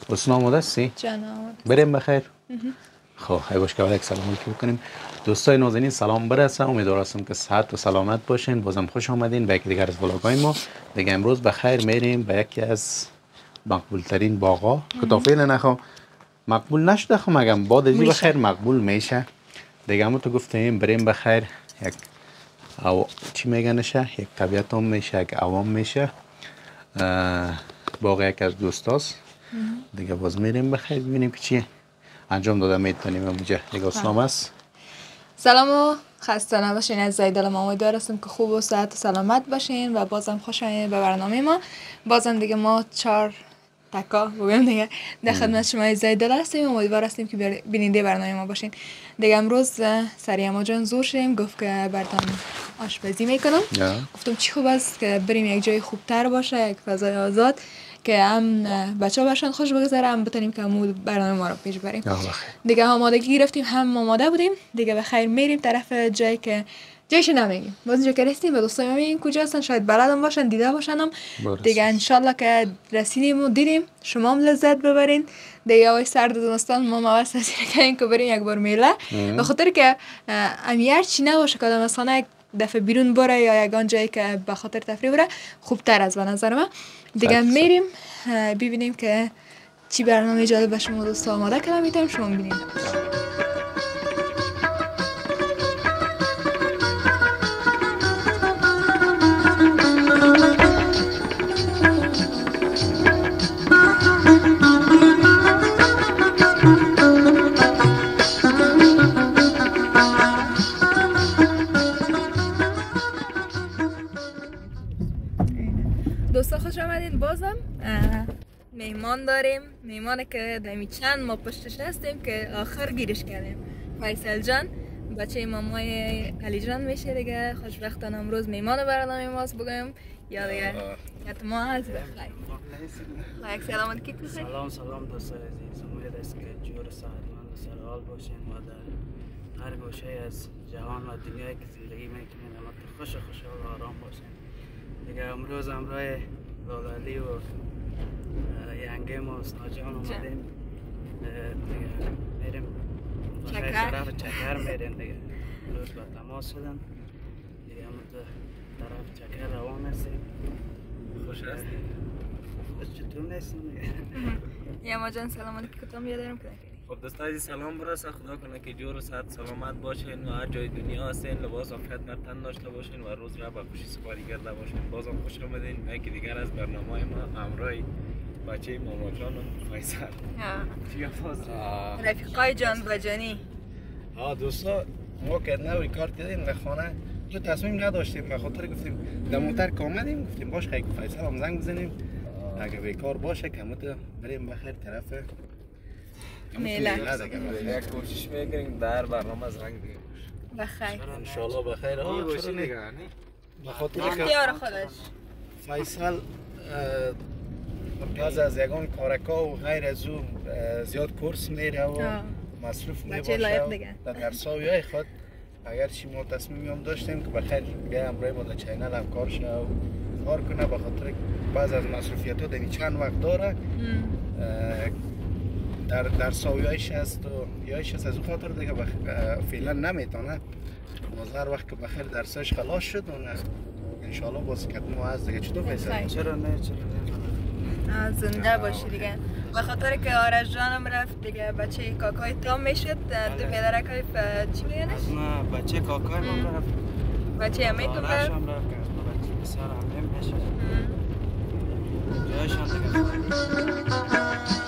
حسن آماده هستی؟ جان آماده. بریم بخیر. خب ای باش که یک سلام علیکم بکنیم. دوستای نازنین سلام برسه. امیدوار هستم که صحت و سلامت باشین. بازم خوش آمدین به یکی دیگر از ولاگ‌های ما. دیگه امروز بخیر میریم به یکی از مقبول ترین باغ‌ها که تا فعلا نخوام مقبول نشده، خو مگم بعد از بخیر مقبول میشه. دیگه همون تو گفتیم بریم بخیر یک او چی میگنشه، یک طبیعت هم میشه، یک عوام میشه. باغ یک از دوستاست. دیگه باز میریم بخیر ببینیم که چیه انجام داده میتونیم اونجا. دیگه اسلام است. سلام و خسته نباشین از دلم. امیدوار هستم که خوب و صحت و سلامت باشین و بازم خوش آمدید به برنامه ما. بازم دیگه ما 4 تکا بگم دیگه در خدمت شما از دل هستیم. امیدوار هستیم که بیننده برنامه ما باشین. دیگه امروز سریعا جان زور شدیم، گفت که براتون آشپزی میکنم. گفتم چی خوب است که بریم یک جای خوبتر باشه، یک فضای آزاد که هم بچه ها برشان خوش بگذره، هم بتونیم که برنامه ما رو پیش بریم. دیگه آمادگی گرفتیم، هم آماده بودیم. دیگه بخیر میریم طرف جایی که جایش نمیگیم. باز اینجا که رسیدیم به دوستای ما میگیم کجا هستن، شاید بلدم باشن، دیده باشنم. دیگه انشالله که رسیدیم و دیدیم شما هم لذت ببرین. دیگه آقای سرد زمستان ما موث کردیم که بریم یک بار میله، به خاطر که امیار چی نباشه که آدم مثلا یک دفعه بیرون بره یا یگان جایی که به خاطر تفریح بره خوبتر از به نظر من. دیگه میریم ببینیم که چی برنامه جالب به شما دوستا آماده کردم، میتونیم شما ببینید. دوستا خوش آمدید. بازم میمان داریم، میمانه که دمی چند ما پشتش هستیم که آخر گیرش کردیم. فیصل جان بچه مامای علی جان میشه دیگه. خوشبختانه امروز میمان برنامه ماست بگم یا دیگه که ما هست بخیر. یک سلامت کی بخیر. سلام دوستای عزیز، امید است که جور صحتمند و سرحال باشین و در هر گوشه از جهان و دنیایی که زندگی میکنین البته خوش و خوشحال و آرام باشین. دیگه امروز همراه لالالی و ینگم و سناجان اومدیم. دیگه میریم طرف چکر میریم دیگه. امروز با تماس شدن دیگه همون طرف چکر روان هستیم. خوش هستیم؟ چطور نیستیم دیگه؟ یا ما جان سلامتی که کتام بیادرم کنه. خب دوستای عزیز سلام برسه، خدا کنه که جور و صحت سلامت باشین و هر جای دنیا هستین لباس عافیت در تن داشته باشین و روز را با خوشی سپاری کرده باشین. بازم خوش آمدین به یکی دیگر از برنامه ما همراه بچه ماما جان و فیصل. چی باز رفیقای جان و جانی. دوستا ما که نوی کار کردیم در خانه تو تصمیم نداشتیم، به خاطر گفتیم در موتر که آمدیم گفتیم باش خیلی فیصل هم زنگ بزنیم اگه بیکار باشه که متو بریم بخیر طرف میله. یک کوشش میکنیم در برنامه از رنگ دیگه باشه بخیر انشالله بخیر. چرا نگه به خاطر اختیار خودش فیصل از یگان کارکا و غیر از او زیاد کورس میره و مصروف میباشه در درسایی های خود. اگر چی ما تصمیمی هم داشتیم که بخیر بیا امروی ما در چینل هم کار شه و کار کنه، به خاطر بعض از مصروفیت ها دنی چند وقت داره در سایه‌ایش هست و یایش هست، از اون خاطر دیگه فعلا نمیتونه هر وقت که بخیر درسش خلاص شد و انشالله باز کتمو از دیگه. چطور فیصل؟ چرا نه زنده باشی دیگه. به خاطر که آرش جانم رفت دیگه بچه کاکای تام میشد دو پدرکای چی میگنش؟ بچه کاکای من رفت، بچه امیتون رفت، آرش هم رفت، بچه بسیار هم میشد جایش هم دیگه.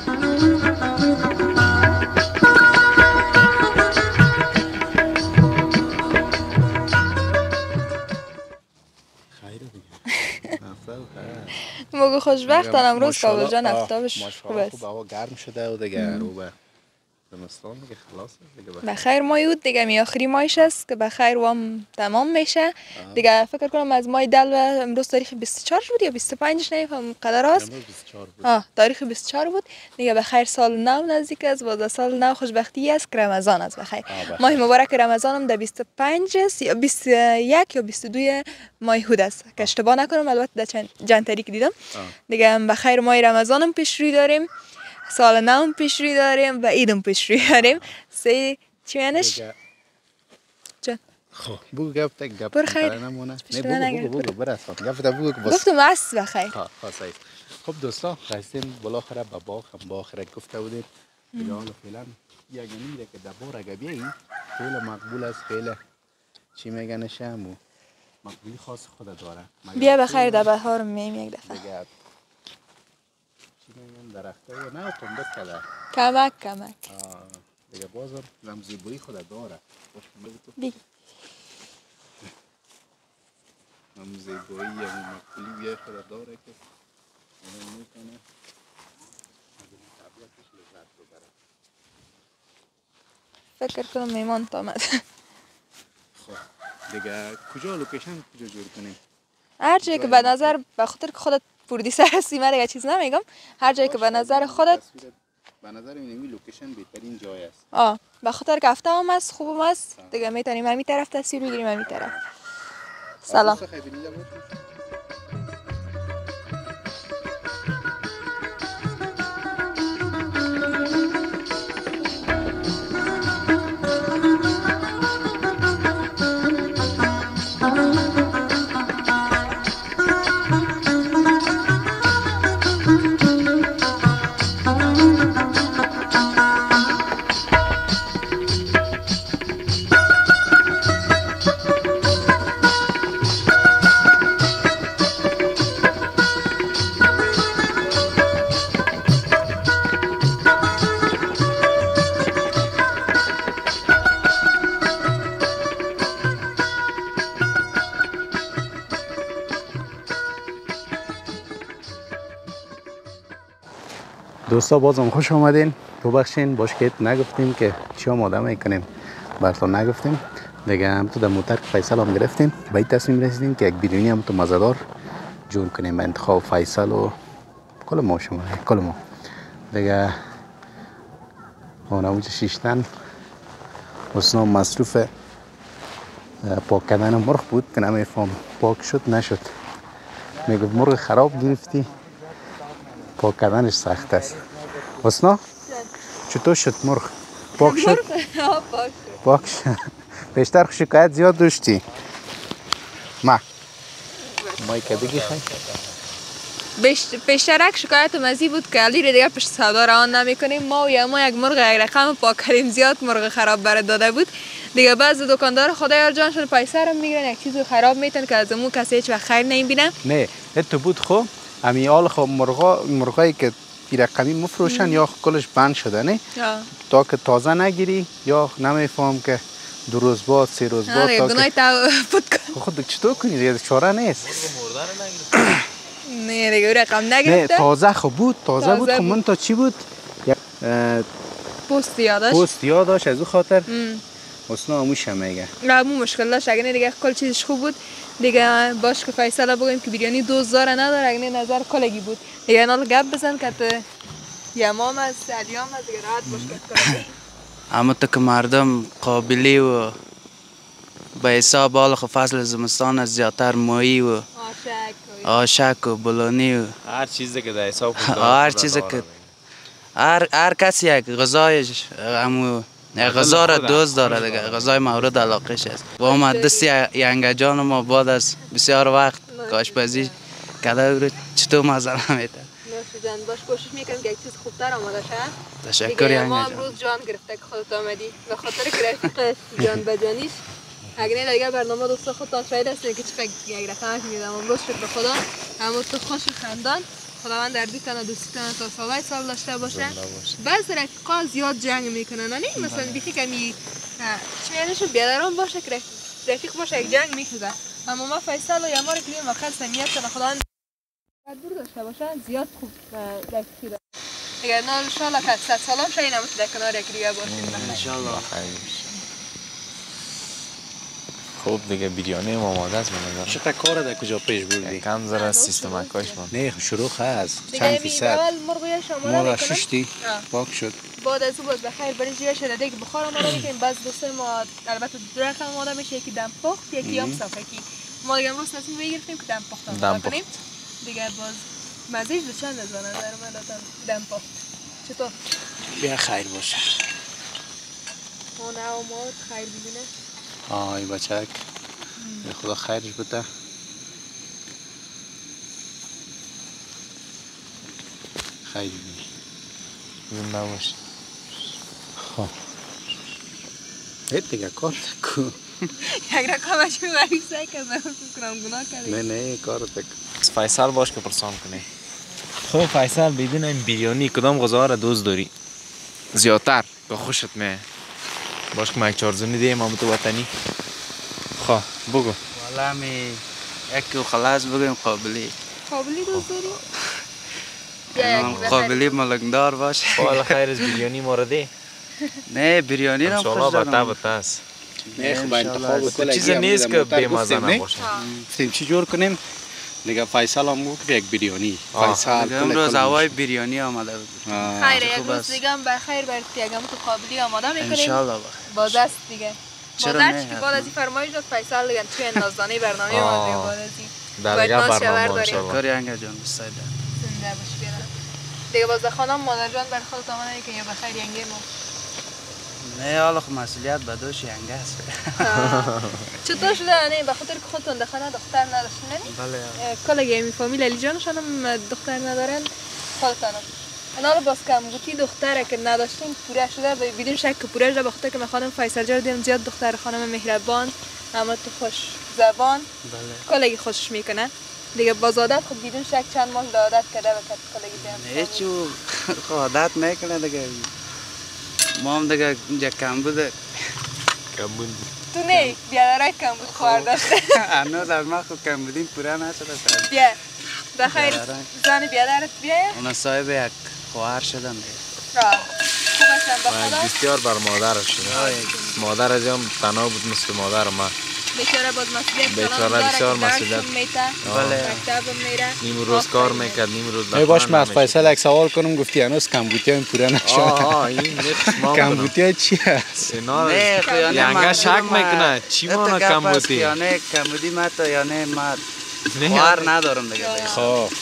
موگو خوشبختان امروز کابل جان افتابش خوب است. خوب هوا گرم شده و دیگه رو به زمستان دیگه خلاص دیگه بخیر مای بود دیگه می آخری مایش است که بخیر وام تمام میشه دیگه. فکر کنم از مای دل امروز تاریخ 24 بود یا 25 نمیفهم قدر است. امروز 24 بود. تاریخ 24 بود دیگه. بخیر سال نو نزدیک است، 12 سال نو خوشبختی است که رمضان است. بخیر ماه مبارک رمضان هم در 25 است یا 21 یا 22 ماه هود است که اشتباه نکنم، البته در چند تاریخ دیدم دیگه. بخیر ماه رمضان هم پیش روی داریم. سال نو پیش روی داریم و عیدم پیش روی داریم. سه چی معنیش؟ چون خب بگو گفت تک گفت بر خیر. نمونه. نه بگو برسان گفت بگو که بس. گفتم است بخیر. ها صحیح. خب دوستان رسیدیم بالاخره به باغ هم باخره گفته بودیم. دیگه حالا فعلا یک میره که دبار اگه بیایی خیلی مقبول است خیلی چی میگنش همو مقبولی خاص خود داره. بیا بخیر در بهار میم یک دفعه. دیگه چی میگن درخته و نه پنبه کده. کمک. دیگه بازم زیبایی خود داره. بی. هم زیبایی هم مقبولی بیای خود داره که اون میکنه. فکر کنم میمان تا آمد. خب دیگه کجا لوکیشن کجا جور کنیم؟ هر جایی که به نظر به خاطر که خودت پرودیسر هستی من دیگه چیز نمیگم. هر جایی که به نظر خودت به نظر اینمی لوکیشن بهترین جای است. به خاطر که هفته هم است خوبم است دیگه میتونیم همین طرف تصویر بگیریم همین طرف. سلام. دوستا بازم خوش آمدین. ببخشین باش که نگفتیم که چی آماده میکنیم براتون نگفتیم دیگه. هم تو در موتر فیصل هم گرفتیم به این تصمیم رسیدیم که یک بیرونی هم تو مزدار جور کنیم به انتخاب فیصل و کل ما شما کل ما دیگه. اونجا شیشتن حسنا مصروف پاک کردن مرغ بود که نمیفهم پاک شد نشد. میگفت مرغ خراب گرفتی پاک کردنش سخت است. حسنا چطور شد مرغ؟ پاک شد؟ پاک شد. بیشتر شکایت زیاد داشتی؟ مایی که دیگه خواهی؟ بیشترک شکایت مزی بود که علی دیگه پشت سودا روان نمی کنیم. ما و ما یک مرغ یک رقم پاک کردیم زیاد مرغ خراب برای داده بود دیگه. بعض دکاندار خدای جانشون پیسه رو میگیرن یک چیزو خراب میتن که از امون کسی هیچ وقت خیر نمیبینه. نه تو بود خب امی آل خب مرغایی که رقمی مفروشن یا کلش بند شده نه تا که تازه نگیری یا نمیفهم که 2 روز بعد 3 روز بعد تا که خود چطور کنی دیگه چاره نیست. نه دیگه رقم نگرفته. نه تازه خب بود خب من تا چی بود پست یادش پست یادش از او خاطر حسنا هموش هم میگه نه مو مشکل داشت. اگه دیگه کل چیزش خوب بود دیگه باش که فیصله بگیم که بریانی 2000 نداره. اگه نظر کلگی بود دیگه نال گپ بزن که تو یمام از علیام از دیگه راحت باش که اما تو که مردم قابلی و به حساب حال فصل زمستان از زیادتر ماهی و آشک و بلونی و هر چیزی که در حساب هر چیزی که هر کسی یک غذایش همو غذا را دوست داره دیگه. غذای مورد علاقهش است. و ما دستی ینگه جان ما بعد از بسیار وقت آشپزی کرده رو چطور مزه نمیده. نوش جان باش کوشش میکنم که یک چیز خوبتر آماده شه. تشکر ینگه ما جان. امروز جان گرفته که خودت آمدی به خاطر که رفیق جان بجانیش. اگه نه دیگه برنامه دوستا خودتان شاید هستین که چه فکر یک رقمش میدم. امروز شکر خدا همون تو خوش خندان خداوند در دوستان و دوستان تا سالهای سال داشته باشه. بعض رفیقا زیاد جنگ میکنن نه مثلا بیخی کمی چه یعنیشو بیادران باشه که رفیق باشه یک جنگ میکنه. اما ما فیصل و یما رو کنیم واقعا سمیت کنه خداوند دور داشته باشه زیاد خوب رفیقی داره. اگر نه انشالله که 100 سالم شاید نمید در کنار یک دیگه باشیم انشالله. خوب دیگه بیریانی هم آماده است من نظرم. چقدر کار در کجا پیش بردی؟ کم ذره سیستم کاش من. نه شروع هست چند فیصد مرغ ششتی پاک شد. بعد از اون باز بخیر برای جیره شده دیگه بخار آماده میکنیم. بعض دوستای ما البته دو رقم آماده میشه یکی دم پخت یکی هم صفحکی. ما دیگه امروز تصمیم بگیریم که دم پخت آماده کنیم دیگه. باز مزهش به چند از نظر من دادن دم پخت چطور؟ بیا خیر باشه. ما نه و ما خیر ببینه. آی بچک به خدا خیرش بده. خیر ببینی زنده باش. خب هیت دیگه کار تکو یک رقمش غریب سعی کرد کنم گناه کردی. نه کار تک. فیصل باش که پرسان کنی. خب فیصل بدون این بریانی کدام غذا را دوست داری؟ زیادتر که خوشت میاد. باش که ما یک چارزونی دیم هم تو وطنی. خب بگو. والا می یک خلاص بگیم قابلی دوست داری؟ قابلی ملنگدار باشه. حالا خیر از بریانی مورده؟ نه بریانی را خوش دارم. بطه است. نه خب انتخاب کل چیز نیست که بی‌مزه نباشه. گفتیم چی جور کنیم دیگه. فیصل هم گفت یک بریانی. فیصل امروز هوای بریانی آمده بود. خیر یک روز دیگه هم بخیر برای یکم تو قابلی آماده میکنیم. انشالله باز است دیگه. باز است که بعد از این فرمایش داد فیصل دیگه توی نازدانه برنامه ما دیگه بعد از این دیگه برنامه انشالله. کاری انگا جان بستایده. زنده باش بیارم. دیگه باز خانم مادر جان بر خودت آماده که یا بخیر ینگه ما. نه حالا خب مسئولیت به دوش ینگه است. چطور شده نه به خاطر که خودتون دخانه دختر نداشتین نه؟ بله. کلا می فامیل علی جانشون هم دختر ندارن خودتون. انا باز کم گویی دختره که نداشتین پوره شده بدون شک پوره شده بخاطر که من خانم فیصل جان دیدم زیاد دختر خانم مهربان اما تو خوش زبان بله. کلا خوشش میکنه. دیگه باز عادت خب بدون شک چند ماه عادت کرده بکرد کلا نه چو عادت میکنه دیگه. ما هم دیگه اینجا کم بوده. تو نه بیادرای کم بود خوار داشته. هنوز از ما خود کم بودیم پوره نشده. بیا بخیر زن بیادرت بیایه. اونا صاحب یک خواهر شدن دیگه. خوب هستن به خدا. بسیار بر مادرش شده. مادر از هم تنها بود مثل مادر ما. بیچاره باز مسئولیت بیچاره بسیار مسئولیت. بله. مکتب میره. نیم روز کار میکرد نیم روز ای باش من از فیصل یک سوال کنم گفتی هنوز کمبوتی هم پوره نشده. این نفس کمبوتی چی هست؟ نه یعنی شک میکنه چی مانا کمبوتی؟ یا نه کمبوتی ماتا یا نه مات. خواهر ندارم دیگه. خواه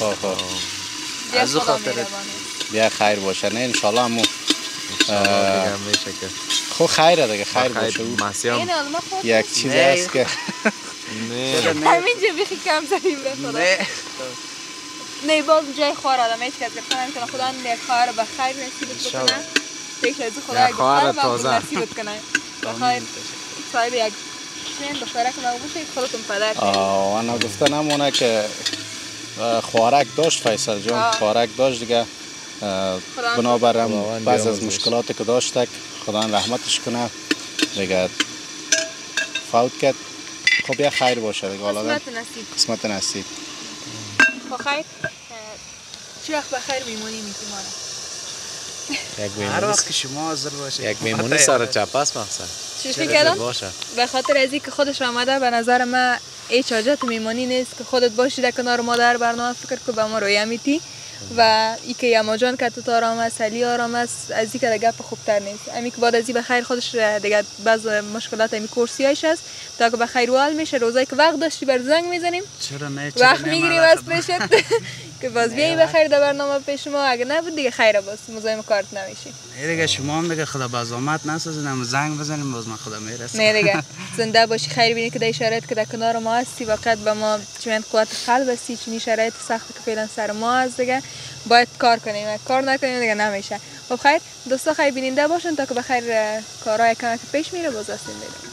از او خاطر بیا خیر باشه نه انشالله همون دیگه میشه که خب خیره دیگه خیر باشه. مسیام یک چیز هست که همینجا بیخی کم زدیم به خدا. نه باز جای خوار آدم هیچ کس گفتن نمیتونه خدا یک خوار به خیر نصیبت بکنه. فکر از خدا یک خوار به نصیبت کنه. بخیر صاحب یک دختره که نباشه خودتون پدر شید. وانا گفتن همونه که خوارک داشت فیصل جان. خوارک داشت دیگه بنابراین بعض از مشکلاتی که داشت خدا رحمتش کنه دیگه فوت کرد. خب یه خیر باشه دیگه. قسمت نصیب. بخیر چی وقت بخیر میمونی میتی ما هر وقت که شما حاضر باشه. یک میمونی سر چپ است مقصد. چی فکر به خاطر از اینکه خودش آمده به نظر من هیچ حاجت میمونی نیست که خودت باشی در کنار مادر برنامه فکر که به ما رویه میتی و ای که یما جان که تو آرام است علی آرام است از این که گپ خوبتر نیست. امی که بعد از این بخیر خودش دیگه بعض مشکلات امی کورسیایش است تا که بخیر وال میشه روزایی که وقت داشتی بر زنگ میزنیم. چرا نه وقت میگیریم از پیشت که باز بیایی بخیر در برنامه پیش ما. اگه نبود دیگه خیره باز مزاحم کارت نمیشی. نه دیگه شما هم دیگه خدا بازامت نسازین هم زنگ بزنیم باز من خدا میرسه. نه دیگه زنده باشی خیر بینی که در شرایط که در کنار ما هستی واقعا به ما چند قوت قلب هستی چنین شرایط سخت که فعلا سر ما هست دیگه باید کار کنیم. کار نکنیم دیگه نمیشه. خب خیر دوستا خیر بیننده باشن تا که بخیر کارهای کمک پیش میره باز هستیم دیگه.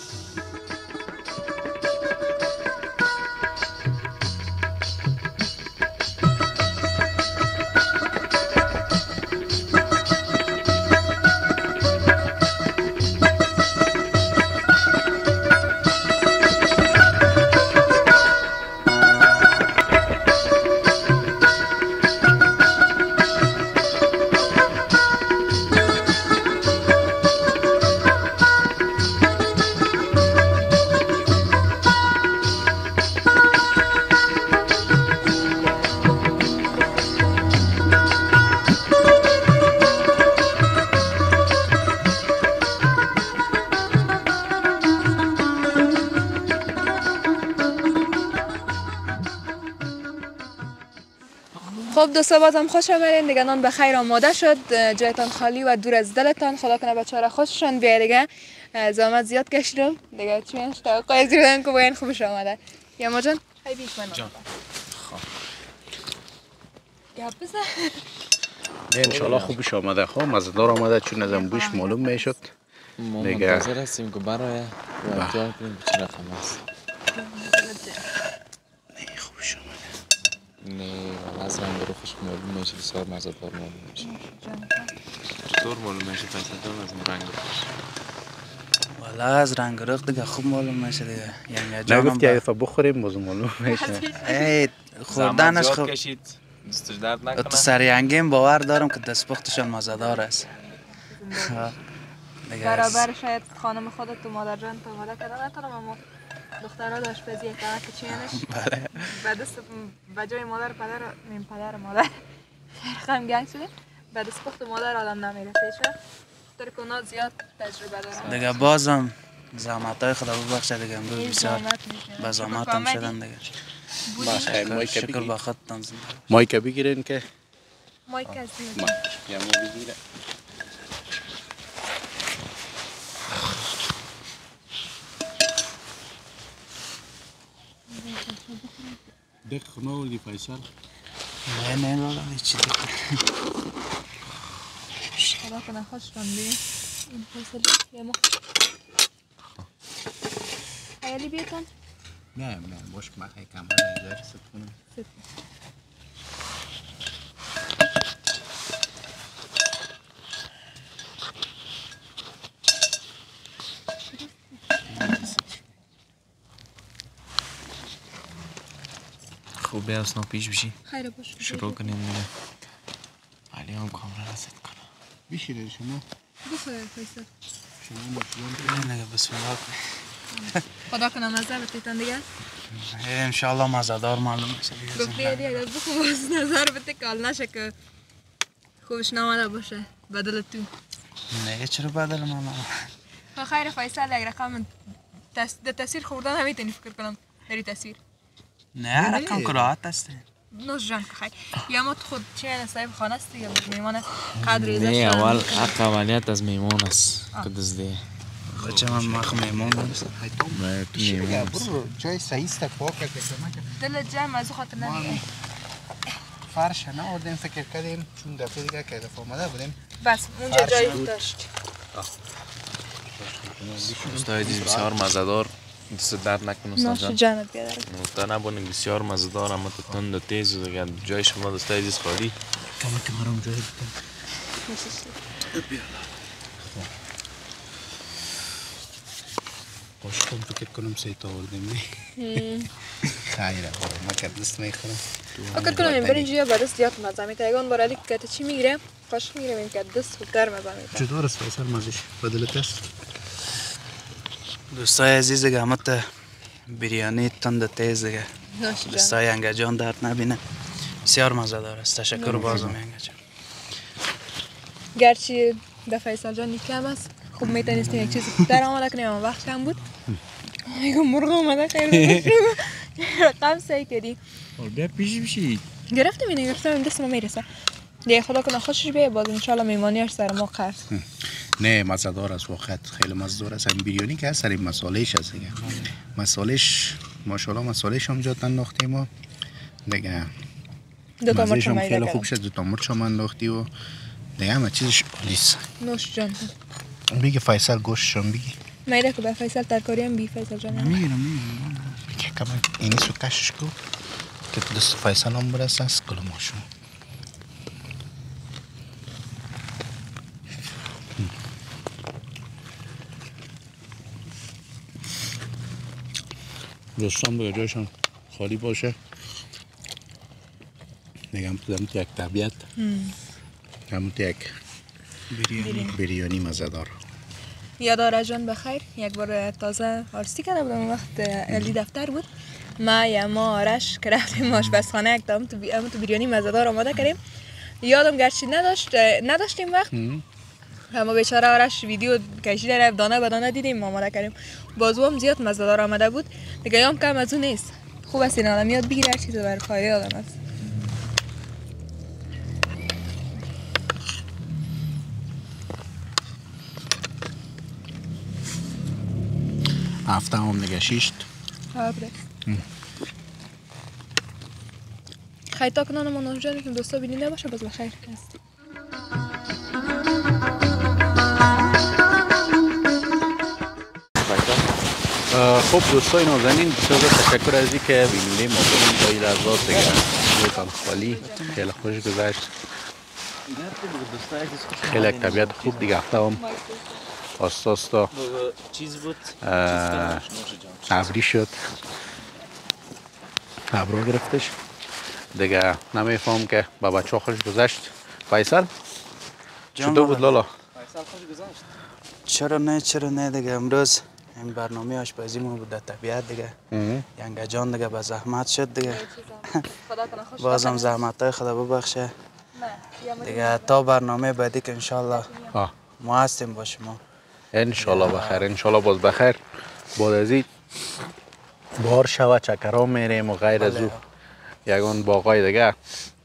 خب دوستا بازم خوش آمدین دیگه. نان بخیر آماده شد، جایتان خالی و دور از دلتان. خدا کنه بچه‌ها را خوششان بیاد دیگه. زحمت زیاد کشیدم دیگه، چی میش توقع زیادن که باین خوبش آمده. یا ما جان خیلی بیش من جان گپ بزن. ان شاء الله خوبش آمده. خب مزه‌دار آمده چون ازم بوش معلوم میشد. ما منتظر هستیم که برای وقتی کنیم چه رقم است. نه خوبش آمده. نه والا از رنگ روخش معلوم میشه، بسیار مزه‌دار معلوم میشه. چطور معلوم میشه فیصل جان از رنگ روخش؟ والا از رنگ روخ دیگه خوب معلوم میشه دیگه. یعنی جانم نگفتی اگه بخوریم باز معلوم میشه. ای خوردنش خوب کشید دستش درد نکنه. تو سریانگیم باور دارم که دستپختشان مزه‌دار است. برابر شاید خانم خودت تو مادر جان تو آماده کردن نتونم، اما دخترها داشت بزی اکاوه که چینش بعد دست بجای مادر پدر مادر فرقم گنگ شده. بعد از پخت مادر آدم نمیره پیشه در کنا زیاد تجربه دارم دیگه. بازم زحمتای خدا ببخشه دیگه. امروز بسیار به زحمتم شدن دیگه. شکر به خودتان. مایک بگیرین که مایک از ما یا ما بگیره. دک خونه وردی فیصل؟ نه والا هیچی دیگه. خدا کنه خوش راندی این فیصل یا ما خیلی بیتون؟ نه باش که من خیلی کم اینجا ست کنم. خوب بیاست پیش بشی. خیلی باش. شروع کنیم دیگه. علی هم کامرا را ست کنم. بیشیره شما؟ بخواه فیصل. شما مشکل دیگه بسم الله کن. خدا کنه مزه بتیتن دیگه. انشالله مزه‌دار معلوم میشه دیگه. گفتی دیگه اگر بخواه باز نظر بده کال نشه که خوبش نماده باشه بدل تو. نه چرا بدل من؟ خیر فیصل اگر رقم تصویر خوردن نمیتونی فکر کنم داری تصویر. نه رقم کراهت است. نوش جان خیر. یا ما خود چه صاحب خانه است دیگه میمانه قدر ایزش. نه اول حق اولیت از میمون است که دزده. بچه من مخ میمون نیست. نه تو میمون است. جای صحیح است پاک کرده دل جمع از خاطر نمیگه. فرش نه آوردیم فکر کردیم چون دفعه دیگه که دفعه آمده بودیم بس اونجا جایی داشت. دوستای عزیز بسیار مزه‌دار. دست درد نکنه استاد جان. جانت بیادر. نوشته نبونیم بسیار مزه‌دار اما تو تند و تیز و دیگه جای شما دوستای عزیز خالی. کم مرام جای باش کن فکر کنم سیتا آوردیم خیره ما که دست میخورم. فکر کنم این برنج یا بعد زیاد مزه میده. اگه اون برای که چی میگیره خوش میگیره این که دست خوبتر مزه میده. چطور است فیصل مزش بدلت است؟ دوستای عزیز دیگه همت بریانی تند تیز دیگه. دوستای ینگه جان درد نبینه. بسیار مزه‌دار است. تشکر بازم ینگه جان. گرچه به فیصل جان کم است خوب میتونستیم یک چیزی در آماده کنیم اما وقت کم بود. ایگو مرغ آمده خیلی رقم سعی کردی. بیا پیش بشید. گرفتم این دست ما میرسه. دیگه خدا کنه خوشش بیه باز انشالله میمانیش سر ما قرض. نه مزه‌دار است واقعا خیلی مزه‌دار است. این بریانی که سر این مساله‌اش است دیگه. مساله‌اش ماشاءالله مساله‌اش هم جات انداختیم و دیگه دو تا مرچ هم میده خیلی خوب شد. دو تا مرچ هم انداختی و دیگه همه چیزش عالیست. نوش جان. بگی فیصل گوشتشون بگی. میده که به فیصل ترکاری هم بی فیصل جان. میگیرم. بگی کمان اینی سو کشش کو که دست فیصل هم برسه از کل ماشون. دوستان به جایشان خالی باشه. نگم تو دمت یک طبیعت همونت یک بریانی مزه‌دار. یادآور جان بخیر. یک بار تازه آرستی کرده بودم اون وقت علی دفتر بود. ما آرش که رفتیم آشپزخانه یک دام تو بریانی مزه‌دار آماده کردیم. یادم گرچه نداشتیم وقت اما بیچاره آرش ویدیو کشیده رفت دانه به دانه دیدیم آماده کردیم. بازو هم زیاد مزه‌دار آمده بود دیگه. هم کم از اون نیست. خوب است این آدم یاد بگیره هر چیز بر فایده آدم است. هفته هم دیگه شیشت. آبره. خیلی تا کنان ما نوجانی که دوستا بینیده باشه باز بخیر است. خب دوستای نازنین بسیار تشکر از اینکه بیننده ما بودین تا این لحظات دیگه. روزتان خالی خیلی خوش گذشت. خیلی یک طبیعت خوب دیگه هفته هم آستا ابری شد، ابرو گرفتش دیگه. نمیفهم که با بچه ها خوش گذشت. فیصل چطور بود لالا؟ چرا نه دیگه امروز این برنامه آشپزی ما بود در طبیعت دیگه. ینگه جان دیگه به زحمت شد دیگه. بازم زحمت های خدا ببخشه دیگه. تا برنامه بعدی که انشالله ما هستیم با شما انشالله بخیر. انشالله باز بخیر. بعد از این بار شوه چکرها میریم و غیر از او یکان باغای دیگه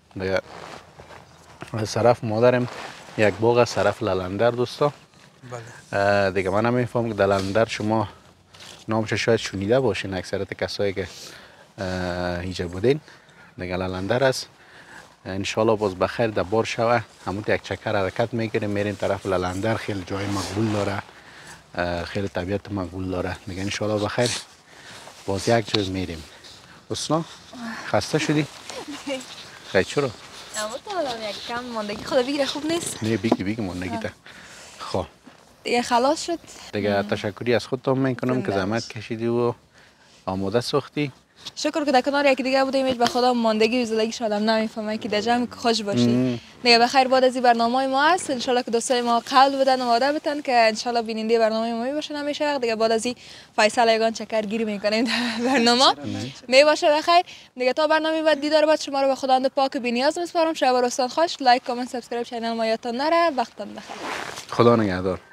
از طرف ما داریم یک باغ از طرف للندر دوستا. دیگه من نمیفهم که للندر شما نامش شاید شنیده باشین اکثرت کسایی که اینجا بودین. دیگه للندر است. انشالله باز بخیر در بار شوه همون یک چکر حرکت میگیریم میریم طرف للندر. خیلی جای مقبول داره، خیلی طبیعت مقبول داره دیگه. انشالله بخیر باز یک جای میریم. دوستان خسته شدی؟ خیلی چرا؟ اما تا الان یک کم ماندگی خدا بگیره خوب نیست؟ نه بیگی ماندگی ده. خب دیگه خلاص شد دیگه. تشکری از خودتون میکنم که زحمت کشیدی و آماده ساختی. شکر که در کنار یکی دیگه بودیم. به خدا ماندگی و زندگی شادم نمیفهمه که در جمع خوش باشی دیگه. بخیر بعد از این برنامه ما هست انشالله که دوستای ما قلب بدن و وعده بدن که انشالله بیننده برنامه ما میباشن همیشه دیگه. بعد از این فیصل یگان چکر گیری میکنیم در برنامه میباشه بخیر دیگه. تا برنامه بعد دیدار بعد شما رو به خداوند پاک بی‌نیاز میسپارم. شب و روزتان خوش. لایک کامنت سابسکرایب چینل ما یادتون نره. وقتتون بخیر. خدا نگهدار.